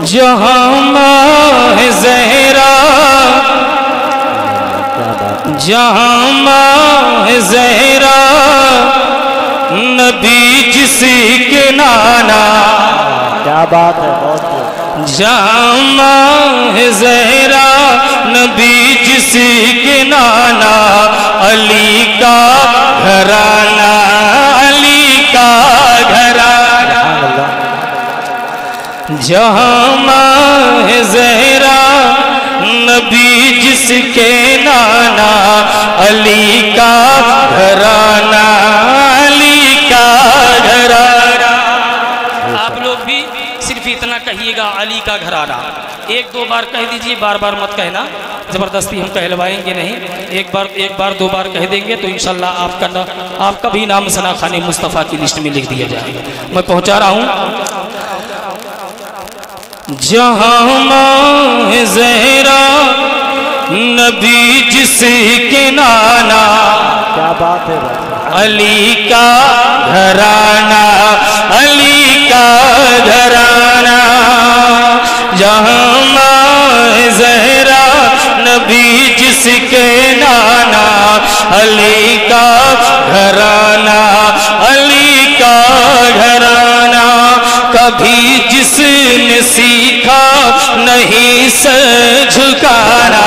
جہاں ماہ زہرا جہاں ماہ زہرا نبی جس کے نانا کیا بات ہے جہاں ماہ زہرا نبی جس کے نانا علی کا گھرانہ علی کا گھرانہ جہاں ماہ زہرا نبی جس کے نانا علی کا گھرانہ علی کا گھرانہ آپ لوگ بھی صرف اتنا کہیے گا علی کا گھرانہ ایک دو بار کہہ دیجئے بار بار مت کہنا زبردستی ہم کہلوائیں گے نہیں ایک بار دو بار کہہ دیں گے تو انشاءاللہ آپ کا بھی نام ثنا خان مصطفیٰ کی لسٹ میں لکھ دیا جائے گا میں پہنچا رہا ہوں جہاں ماہ زہرا نبی جس کے نانا کیا بات ہے علی کا گھرانہ علی کا گھرانہ جہاں ماہ زہرا نبی جس کے نانا علی کا گھرانہ علی کا گھرانہ کبھی جس نے سیکھا نہیں سر جھکانا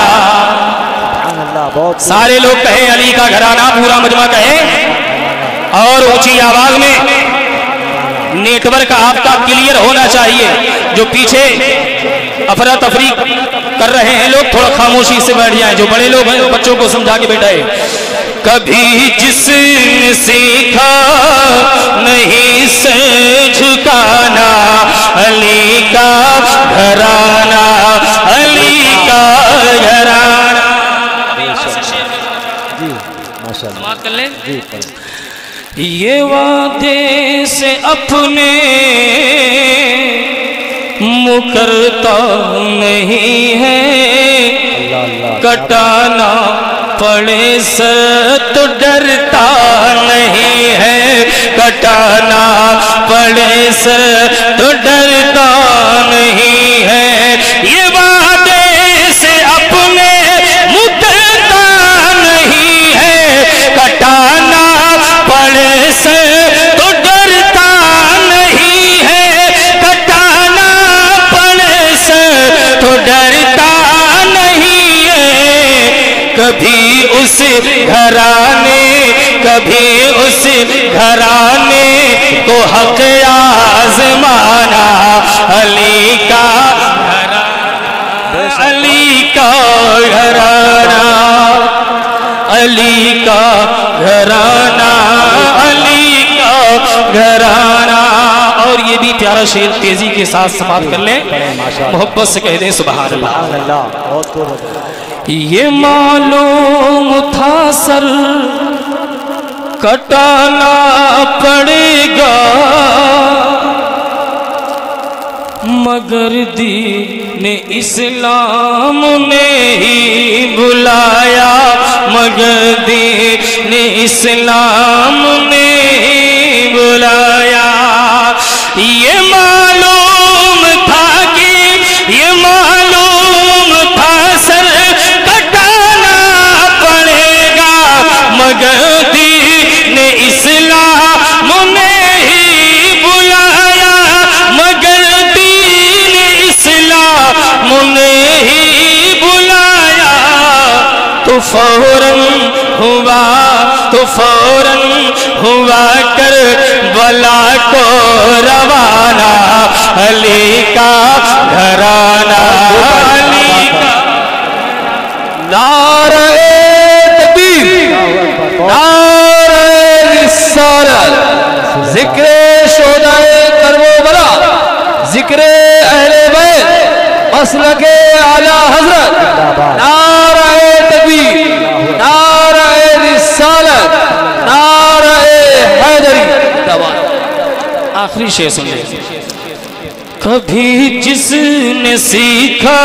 سارے لوگ کہیں علی کا گھرانہ پورا مجمع کہیں اور اونچی آواز میں نیٹ ورک آپ کا کلیئر ہونا چاہیے جو پیچھے افراتفری کر رہے ہیں لوگ تھوڑا خاموشی سے بیٹھ جائیں جو بڑے لوگ ہیں بچوں کو سمجھا کے بیٹھائے کبھی جس نے سیکھا نہیں سے جھکانا علی کا گھرانہ علی کا گھرانہ سماعت کر لیں یہ وعدے سے اپنے مکرتا نہیں ہے کٹانا پڑے سر تو ڈرتا نہیں ہے کٹانا پڑے سر تو ڈرتا نہیں ہے یہ وعدے سے اپنے مکرتا نہیں ہے کٹانا پڑے سر تو ڈرتا نہیں ہے کٹانا پڑے سر تو ڈرتا نہیں ہے کبھی اس گھرانے کو حق آزمانا علی کا گھرانہ علی کا گھرانہ علی کا گھرانہ علی کا گھرانہ اور یہ بھی پیارا شعر تیزی کے ساتھ سماعت کر لیں محبت سے کہہ دیں سبحان اللہ یہ معلوم تھا سر کٹانا پڑے گا مگر دین اسلام نے ہی بلایا مگر دین اسلام نے ہی بلایا یہ معلوم تھا کہ یہ معلوم تھا سر کٹانا پڑے گا مگر دین اسلام نے ہی بلایا مگر دین اسلام نے ہی بلایا تو فوراً ہوا کربلا کو روانہ علی کا گھرانہ علی کا نعرہ تکبیر نعرہ رسالت ذکر شہداء کربلا ذکر اہل بیت مسلک اعلی حضرت نعرہ تکبیر نعرہ رسالت نعرہ حیدری آخری شعر سن لیں کبھی جس نے سیکھا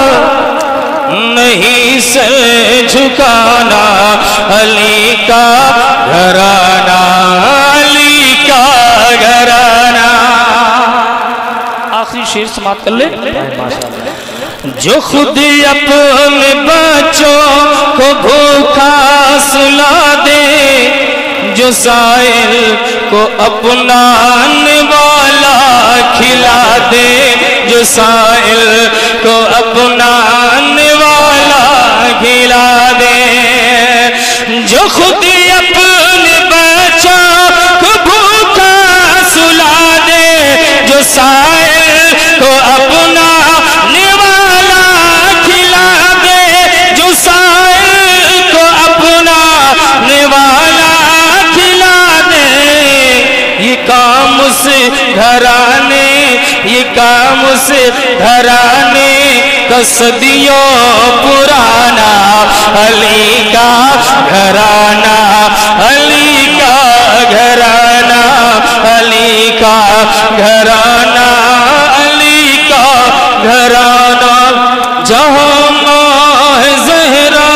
نہیں سر جھکانا علی کا گھرانہ علی کا گھرانہ آخری شیر سماعت کر لے۔ ماشاءاللہ۔ جو خود اپنے بچوں کو بھوکا سلا دے، جو سائل کو اپنا نوالا کھلا دے، جو سائل کو اپنا نوالا کھلا دے، جو خود اپنے بچوں کو بھوکا سلا دے، جو سائل کو اپنا نوالا کھلا دے، جو سائل کو اپنا نوالا کھلا دے، یہ کام اس گھرانے، یہ کام اس گھرانے کا صدیوں پرانا، علی کا گھرانہ، علی کا گھرانہ، علی کا گھرانہ، علی کا گھرانہ، جہاں ماہ زہرا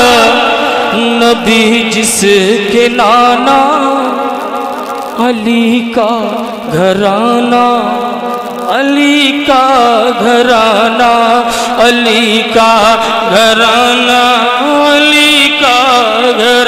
نبی جس کے نانا، علی کا گھرانہ، علی کا گھرانہ، علی کا گھرانہ، علی کا گھرانہ۔